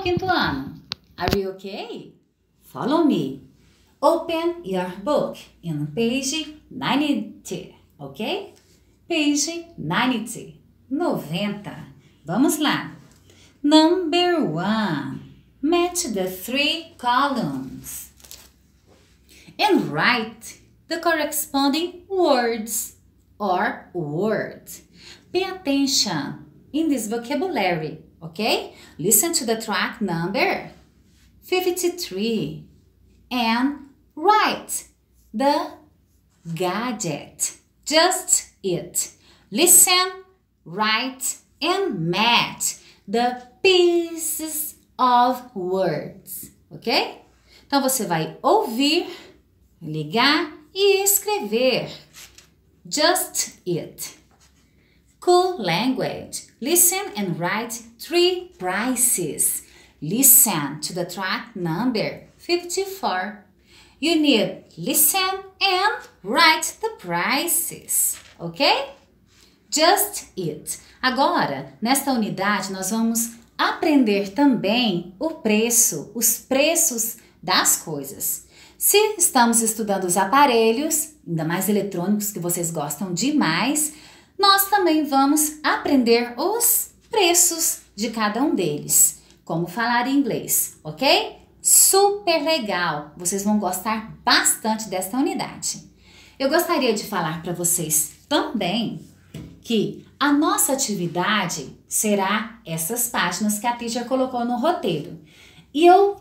quinto ano. Are you okay? Follow me. Open your book in page 90, ok? Page 90. 90. Vamos lá. Number 1. Match the 3 columns and write the corresponding words or word. Pay attention in this vocabulary, okay? Listen to the track number 53 and write the gadget. Just it. Listen, write, and match the pieces of words, ok? Então você vai ouvir, ligar e escrever. Just it. Cool language. Listen and write 3 prices. Listen to the track number 54. You need listen and write the prices, ok? Just it. Agora, nesta unidade, nós vamos aprender também o preço, os preços das coisas. Se estamos estudando os aparelhos, ainda mais eletrônicos que vocês gostam demais, nós também vamos aprender os preços de cada um deles. Como falar em inglês, ok? Super legal! Vocês vão gostar bastante desta unidade. Eu gostaria de falar para vocês também que a nossa atividade será essas páginas que a teacher colocou no roteiro. E eu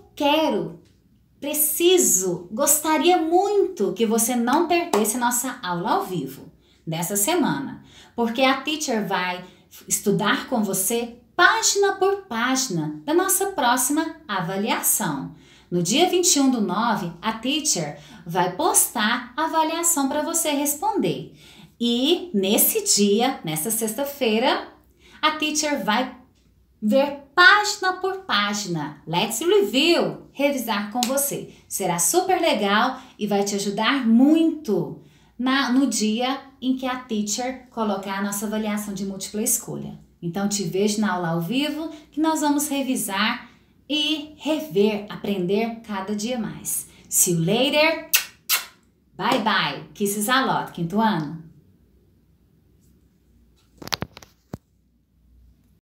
gostaria muito que você não perdesse nossa aula ao vivo nessa semana, porque a teacher vai estudar com você página por página da nossa próxima avaliação. No dia 21/9, a teacher vai postar a avaliação para você responder. E nesse dia, nessa sexta-feira, a teacher vai ver página por página. Let's review, revisar com você. Será super legal e vai te ajudar muito no dia em que a teacher colocar a nossa avaliação de múltipla escolha. Então, te vejo na aula ao vivo, que nós vamos revisar e rever, aprender cada dia mais. See you later. Bye bye. Kisses a lot, quinto ano.